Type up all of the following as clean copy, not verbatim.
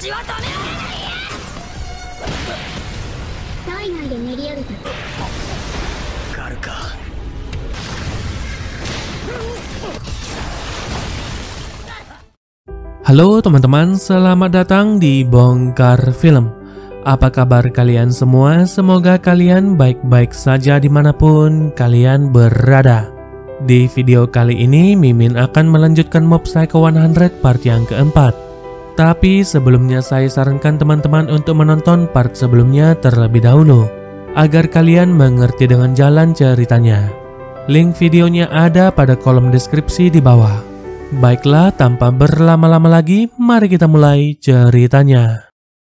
Halo teman-teman, selamat datang di Bongkar Film. Apa kabar kalian semua? Semoga kalian baik-baik saja dimanapun kalian berada. Di video kali ini, Mimin akan melanjutkan Mob Psycho 100 part yang keempat. Tapi sebelumnya saya sarankan teman-teman untuk menonton part sebelumnya terlebih dahulu, agar kalian mengerti dengan jalan ceritanya. Link videonya ada pada kolom deskripsi di bawah. Baiklah, tanpa berlama-lama lagi, mari kita mulai ceritanya.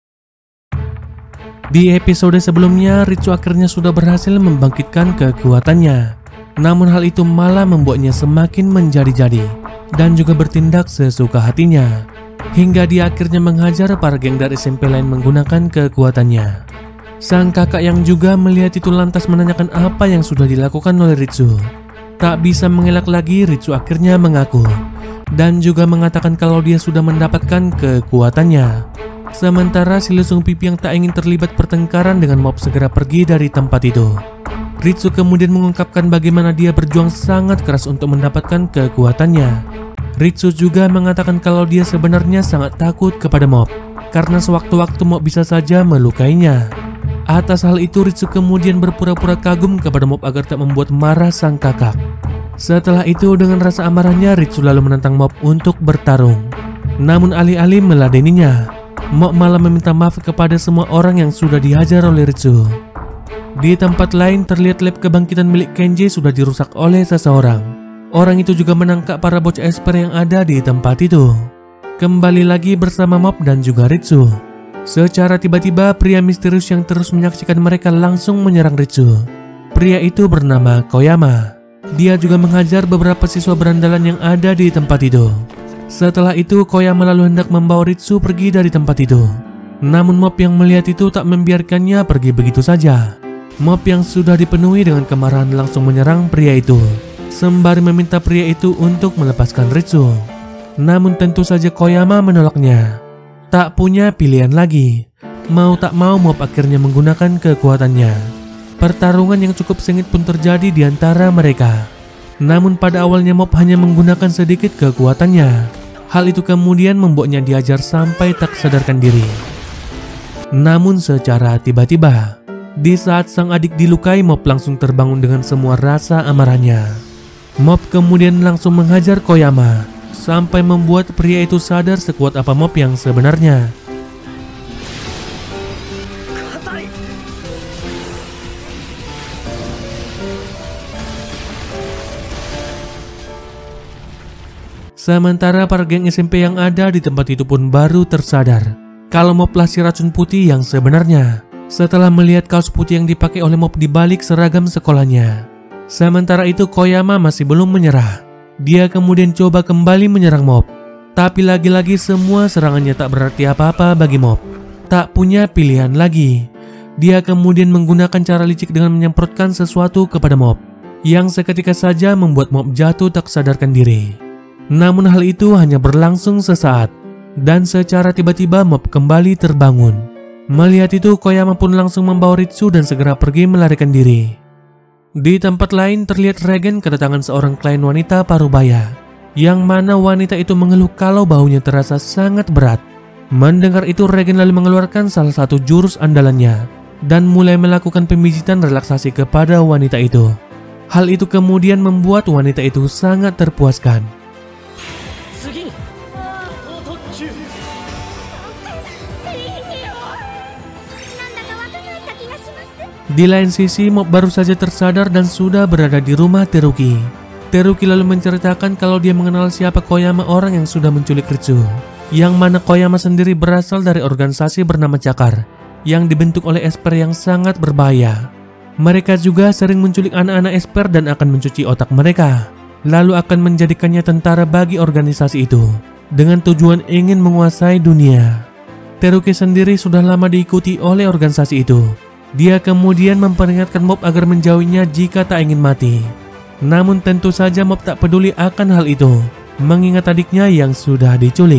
Di episode sebelumnya, Ritsu akhirnya sudah berhasil membangkitkan kekuatannya. Namun hal itu malah membuatnya semakin menjadi-jadi dan juga bertindak sesuka hatinya, hingga dia akhirnya menghajar para geng dari SMP lain menggunakan kekuatannya. Sang kakak yang juga melihat itu lantas menanyakan apa yang sudah dilakukan oleh Ritsu. Tak bisa mengelak lagi, Ritsu akhirnya mengaku dan juga mengatakan kalau dia sudah mendapatkan kekuatannya. Sementara si lesung pipi yang tak ingin terlibat pertengkaran dengan mob segera pergi dari tempat itu. Ritsu kemudian mengungkapkan bagaimana dia berjuang sangat keras untuk mendapatkan kekuatannya. Ritsu juga mengatakan kalau dia sebenarnya sangat takut kepada mob, karena sewaktu-waktu mob bisa saja melukainya. Atas hal itu, Ritsu kemudian berpura-pura kagum kepada mob agar tak membuat marah sang kakak. Setelah itu, dengan rasa amarahnya, Ritsu lalu menantang mob untuk bertarung. Namun alih-alih meladeninya, mob malah meminta maaf kepada semua orang yang sudah dihajar oleh Ritsu. Di tempat lain, terlihat lab kebangkitan milik Kenji sudah dirusak oleh seseorang. Orang itu juga menangkap para bocah esper yang ada di tempat itu. Kembali lagi bersama mob dan juga Ritsu. Secara tiba-tiba, pria misterius yang terus menyaksikan mereka langsung menyerang Ritsu. Pria itu bernama Koyama. Dia juga menghajar beberapa siswa berandalan yang ada di tempat itu. Setelah itu, Koyama lalu hendak membawa Ritsu pergi dari tempat itu. Namun mob yang melihat itu tak membiarkannya pergi begitu saja. Mob yang sudah dipenuhi dengan kemarahan langsung menyerang pria itu, sembari meminta pria itu untuk melepaskan Ritsu. Namun tentu saja Koyama menolaknya. Tak punya pilihan lagi. Mau tak mau mob akhirnya menggunakan kekuatannya. Pertarungan yang cukup sengit pun terjadi di antara mereka. Namun pada awalnya mob hanya menggunakan sedikit kekuatannya. Hal itu kemudian membuatnya diajar sampai tak sadarkan diri. Namun secara tiba-tiba, di saat sang adik dilukai, mob langsung terbangun dengan semua rasa amarahnya. Mob kemudian langsung menghajar Koyama, sampai membuat pria itu sadar sekuat apa mob yang sebenarnya. Sementara para geng SMP yang ada di tempat itu pun baru tersadar kalau moblah si racun putih yang sebenarnya, setelah melihat kaos putih yang dipakai oleh mob di balik seragam sekolahnya. Sementara itu Koyama masih belum menyerah. Dia kemudian coba kembali menyerang mob. Tapi lagi-lagi semua serangannya tak berarti apa-apa bagi mob. Tak punya pilihan lagi. Dia kemudian menggunakan cara licik dengan menyemprotkan sesuatu kepada mob, yang seketika saja membuat mob jatuh tak sadarkan diri. Namun hal itu hanya berlangsung sesaat, dan secara tiba-tiba mob kembali terbangun. Melihat itu, Koyama pun langsung membawa Ritsu dan segera pergi melarikan diri. Di tempat lain terlihat Regen kedatangan seorang klien wanita parubaya, yang mana wanita itu mengeluh kalau baunya terasa sangat berat. Mendengar itu, Regen lalu mengeluarkan salah satu jurus andalannya dan mulai melakukan pemijitan relaksasi kepada wanita itu. Hal itu kemudian membuat wanita itu sangat terpuaskan. Di lain sisi, mob baru saja tersadar dan sudah berada di rumah Teruki. Teruki lalu menceritakan kalau dia mengenal siapa Koyama, orang yang sudah menculik Ritsu. Yang mana Koyama sendiri berasal dari organisasi bernama Cakar, yang dibentuk oleh esper yang sangat berbahaya. Mereka juga sering menculik anak-anak esper dan akan mencuci otak mereka, lalu akan menjadikannya tentara bagi organisasi itu, dengan tujuan ingin menguasai dunia. Teruki sendiri sudah lama diikuti oleh organisasi itu. Dia kemudian memperingatkan mob agar menjauhinya jika tak ingin mati. Namun tentu saja mob tak peduli akan hal itu, mengingat adiknya yang sudah diculik.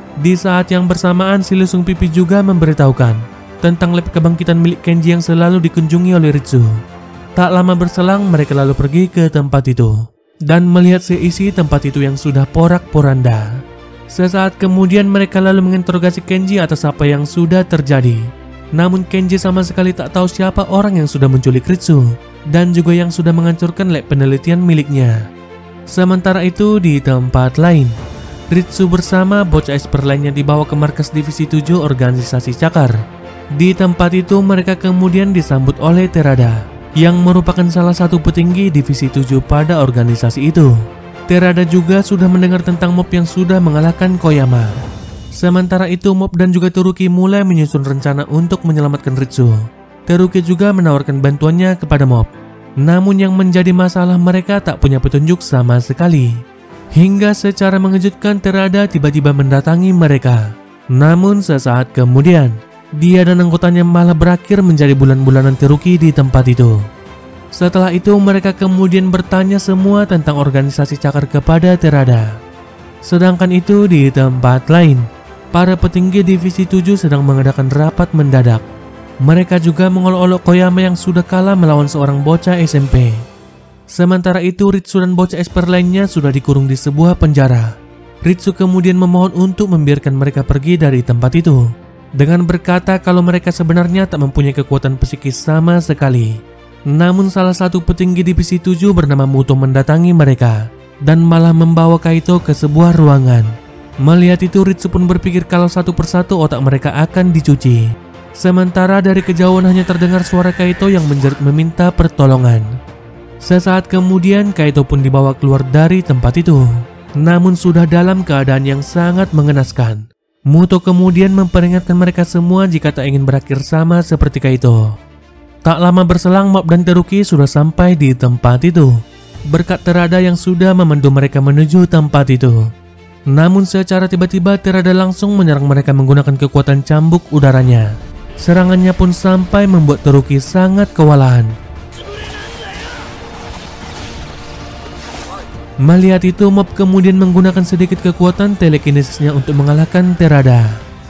Di saat yang bersamaan, si Lusung Pipi juga memberitahukan tentang lab kebangkitan milik Kenji yang selalu dikunjungi oleh Ritsu. Tak lama berselang, mereka lalu pergi ke tempat itu dan melihat seisi tempat itu yang sudah porak-poranda. Sesaat kemudian mereka lalu menginterogasi Kenji atas apa yang sudah terjadi. Namun Kenji sama sekali tak tahu siapa orang yang sudah menculik Ritsu dan juga yang sudah menghancurkan lab penelitian miliknya. Sementara itu di tempat lain, Ritsu bersama bocah esper lainnya dibawa ke markas divisi 7 organisasi Cakar. Di tempat itu mereka kemudian disambut oleh Terada, yang merupakan salah satu petinggi divisi 7 pada organisasi itu. Terada juga sudah mendengar tentang mob yang sudah mengalahkan Koyama. Sementara itu mob dan juga Teruki mulai menyusun rencana untuk menyelamatkan Ritsu. Teruki juga menawarkan bantuannya kepada mob. Namun yang menjadi masalah, mereka tak punya petunjuk sama sekali. Hingga secara mengejutkan Terada tiba-tiba mendatangi mereka. Namun sesaat kemudian, dia dan anggotanya malah berakhir menjadi bulan-bulanan Teruki di tempat itu. Setelah itu mereka kemudian bertanya semua tentang organisasi Cakar kepada Terada. Sedangkan itu di tempat lain, para petinggi divisi 7 sedang mengadakan rapat mendadak. Mereka juga mengolok-olok Koyama yang sudah kalah melawan seorang bocah SMP. Sementara itu Ritsu dan bocah esper lainnya sudah dikurung di sebuah penjara. Ritsu kemudian memohon untuk membiarkan mereka pergi dari tempat itu, dengan berkata kalau mereka sebenarnya tak mempunyai kekuatan psikis sama sekali. Namun salah satu petinggi divisi 7 bernama Muto mendatangi mereka dan malah membawa Kaito ke sebuah ruangan. Melihat itu Ritsu pun berpikir kalau satu persatu otak mereka akan dicuci. Sementara dari kejauhan hanya terdengar suara Kaito yang menjerit meminta pertolongan. Sesaat kemudian Kaito pun dibawa keluar dari tempat itu, namun sudah dalam keadaan yang sangat mengenaskan. Muto kemudian memperingatkan mereka semua jika tak ingin berakhir sama seperti Kaito. Tak lama berselang mob dan Teruki sudah sampai di tempat itu, berkat Terada yang sudah memandu mereka menuju tempat itu. Namun secara tiba-tiba Terada langsung menyerang mereka menggunakan kekuatan cambuk udaranya. Serangannya pun sampai membuat Teruki sangat kewalahan. Melihat itu mob kemudian menggunakan sedikit kekuatan telekinesisnya untuk mengalahkan Terada.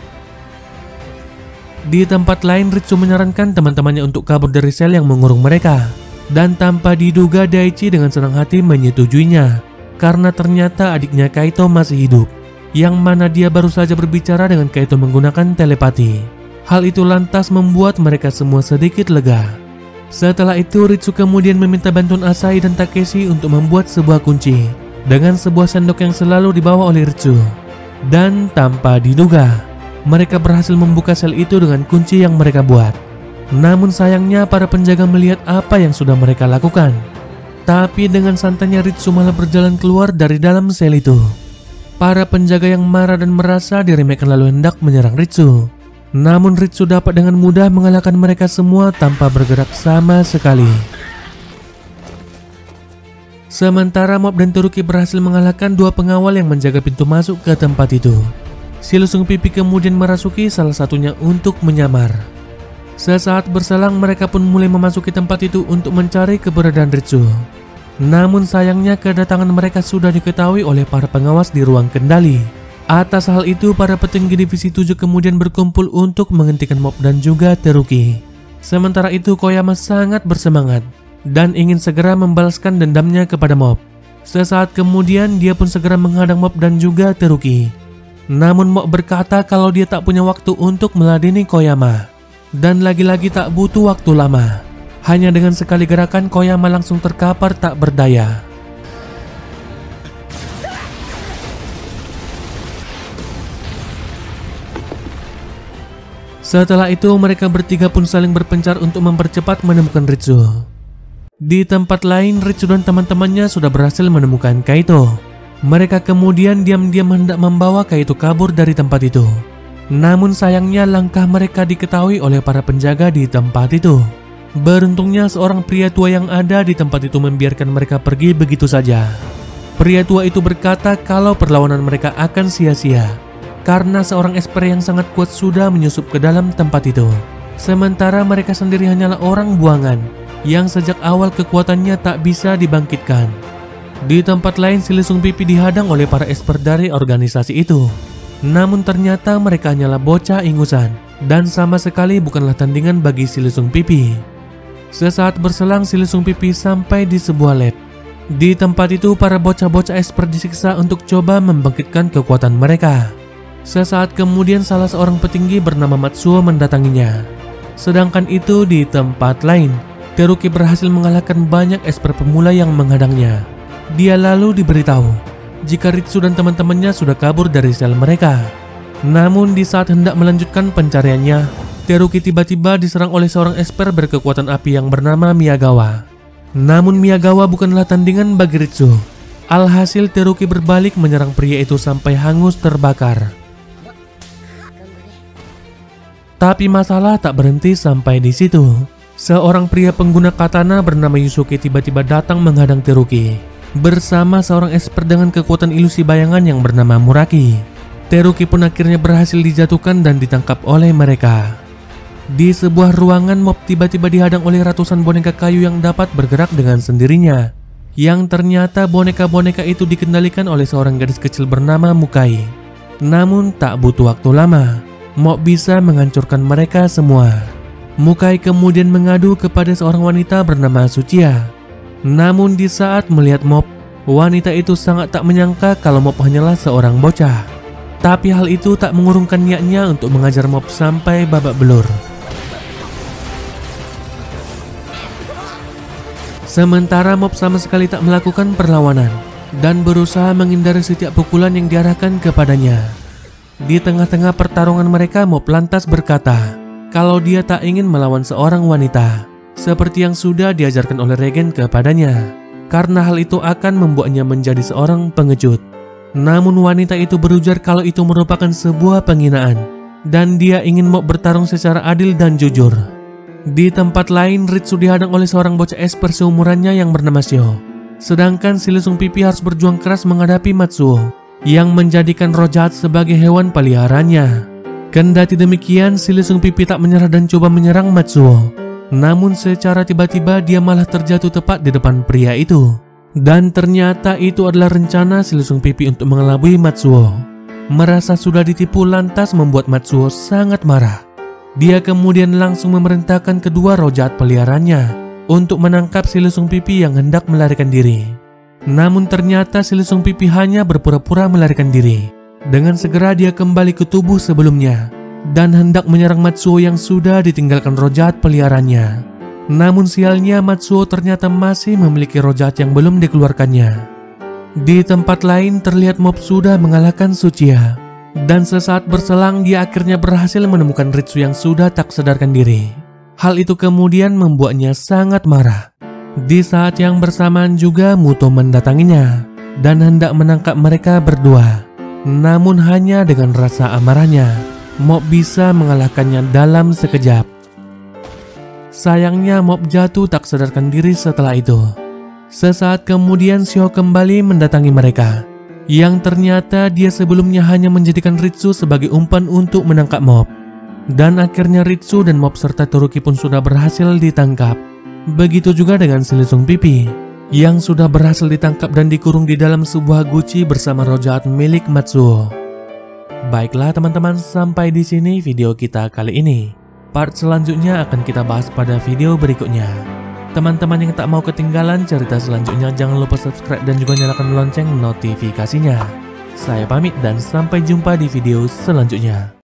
Di tempat lain Ritsu menyarankan teman-temannya untuk kabur dari sel yang mengurung mereka. Dan tanpa diduga Daichi dengan senang hati menyetujuinya, karena ternyata adiknya Kaito masih hidup, yang mana dia baru saja berbicara dengan Kaito menggunakan telepati. Hal itu lantas membuat mereka semua sedikit lega. Setelah itu Ritsu kemudian meminta bantuan Asai dan Takeshi untuk membuat sebuah kunci dengan sebuah sendok yang selalu dibawa oleh Ritsu. Dan tanpa diduga, mereka berhasil membuka sel itu dengan kunci yang mereka buat. Namun sayangnya para penjaga melihat apa yang sudah mereka lakukan. Tapi dengan santainya Ritsu malah berjalan keluar dari dalam sel itu. Para penjaga yang marah dan merasa diremehkan lalu hendak menyerang Ritsu. Namun Ritsu dapat dengan mudah mengalahkan mereka semua tanpa bergerak sama sekali. Sementara mob dan Teruki berhasil mengalahkan dua pengawal yang menjaga pintu masuk ke tempat itu. Si Lusung Pipi kemudian merasuki salah satunya untuk menyamar. Sesaat berselang mereka pun mulai memasuki tempat itu untuk mencari keberadaan Ritsu. Namun sayangnya kedatangan mereka sudah diketahui oleh para pengawas di ruang kendali. Atas hal itu para petinggi divisi 7 kemudian berkumpul untuk menghentikan mob dan juga Teruki. Sementara itu Koyama sangat bersemangat dan ingin segera membalaskan dendamnya kepada mob. Sesaat kemudian dia pun segera menghadang mob dan juga Teruki. Namun mob berkata kalau dia tak punya waktu untuk meladeni Koyama. Dan lagi-lagi tak butuh waktu lama. Hanya dengan sekali gerakan Koyama langsung terkapar tak berdaya. Setelah itu mereka bertiga pun saling berpencar untuk mempercepat menemukan Ritsu. Di tempat lain Ritsu dan teman-temannya sudah berhasil menemukan Kaito. Mereka kemudian diam-diam hendak membawa Kaito kabur dari tempat itu. Namun sayangnya langkah mereka diketahui oleh para penjaga di tempat itu. Beruntungnya seorang pria tua yang ada di tempat itu membiarkan mereka pergi begitu saja. Pria tua itu berkata kalau perlawanan mereka akan sia-sia, karena seorang esper yang sangat kuat sudah menyusup ke dalam tempat itu. Sementara mereka sendiri hanyalah orang buangan yang sejak awal kekuatannya tak bisa dibangkitkan. Di tempat lain si Lusung Pipi dihadang oleh para esper dari organisasi itu. Namun ternyata mereka hanyalah bocah ingusan dan sama sekali bukanlah tandingan bagi si Lisung Pipi. Sesaat berselang si Lisung Pipi sampai di sebuah lab. Di tempat itu para bocah-bocah esper disiksa untuk coba membangkitkan kekuatan mereka. Sesaat kemudian salah seorang petinggi bernama Matsuo mendatanginya. Sedangkan itu di tempat lain, Teruki berhasil mengalahkan banyak esper pemula yang menghadangnya. Dia lalu diberitahu jika Ritsu dan teman-temannya sudah kabur dari sel mereka. Namun di saat hendak melanjutkan pencariannya, Teruki tiba-tiba diserang oleh seorang esper berkekuatan api yang bernama Miyagawa. Namun Miyagawa bukanlah tandingan bagi Ritsu. Alhasil Teruki berbalik menyerang pria itu sampai hangus terbakar. Tapi masalah tak berhenti sampai di situ. Seorang pria pengguna katana bernama Yusuke tiba-tiba datang menghadang Teruki bersama seorang esper dengan kekuatan ilusi bayangan yang bernama Muraki. Teruki pun akhirnya berhasil dijatuhkan dan ditangkap oleh mereka. Di sebuah ruangan, mob tiba-tiba dihadang oleh ratusan boneka kayu yang dapat bergerak dengan sendirinya. Yang ternyata boneka-boneka itu dikendalikan oleh seorang gadis kecil bernama Mukai. Namun tak butuh waktu lama, mob bisa menghancurkan mereka semua. Mukai kemudian mengadu kepada seorang wanita bernama Tsuchiya. Namun di saat melihat mob, wanita itu sangat tak menyangka kalau mob hanyalah seorang bocah. Tapi hal itu tak mengurungkan niatnya untuk mengajar mob sampai babak belur. Sementara mob sama sekali tak melakukan perlawanan dan berusaha menghindari setiap pukulan yang diarahkan kepadanya. Di tengah-tengah pertarungan mereka, mob lantas berkata kalau dia tak ingin melawan seorang wanita seperti yang sudah diajarkan oleh Regen kepadanya, karena hal itu akan membuatnya menjadi seorang pengecut. Namun wanita itu berujar kalau itu merupakan sebuah penghinaan dan dia ingin mob bertarung secara adil dan jujur. Di tempat lain, Ritsu dihadang oleh seorang bocah esper seumurannya yang bernama Shio. Sedangkan si Lisung Pipi harus berjuang keras menghadapi Matsuo yang menjadikan roh jahat sebagai hewan peliharaannya. Kendati demikian, si Lisung Pipi tak menyerah dan coba menyerang Matsuo. Namun secara tiba-tiba dia malah terjatuh tepat di depan pria itu. Dan ternyata itu adalah rencana si Lisung Pipi untuk mengelabui Matsuo. Merasa sudah ditipu lantas membuat Matsuo sangat marah. Dia kemudian langsung memerintahkan kedua roh jahat peliharaannya untuk menangkap si Lisung Pipi yang hendak melarikan diri. Namun ternyata si Lisung Pipi hanya berpura-pura melarikan diri. Dengan segera dia kembali ke tubuh sebelumnya dan hendak menyerang Matsuo yang sudah ditinggalkan roh jahat peliharaannya. Namun sialnya, Matsuo ternyata masih memiliki roh jahat yang belum dikeluarkannya. Di tempat lain terlihat mob sudah mengalahkan Tsuchiya. Dan sesaat berselang dia akhirnya berhasil menemukan Ritsu yang sudah tak sadarkan diri. Hal itu kemudian membuatnya sangat marah. Di saat yang bersamaan juga Muto mendatanginya dan hendak menangkap mereka berdua. Namun hanya dengan rasa amarahnya, mob bisa mengalahkannya dalam sekejap. Sayangnya mob jatuh tak sadarkan diri setelah itu. Sesaat kemudian Shio kembali mendatangi mereka, yang ternyata dia sebelumnya hanya menjadikan Ritsu sebagai umpan untuk menangkap mob. Dan akhirnya Ritsu dan mob serta Teruki pun sudah berhasil ditangkap. Begitu juga dengan si Lisung Pipi yang sudah berhasil ditangkap dan dikurung di dalam sebuah guci bersama roh jahat milik Matsuo. Baiklah teman-teman, sampai di sini video kita kali ini. Part selanjutnya akan kita bahas pada video berikutnya. Teman-teman yang tak mau ketinggalan cerita selanjutnya, jangan lupa subscribe dan juga nyalakan lonceng notifikasinya. Saya pamit dan sampai jumpa di video selanjutnya.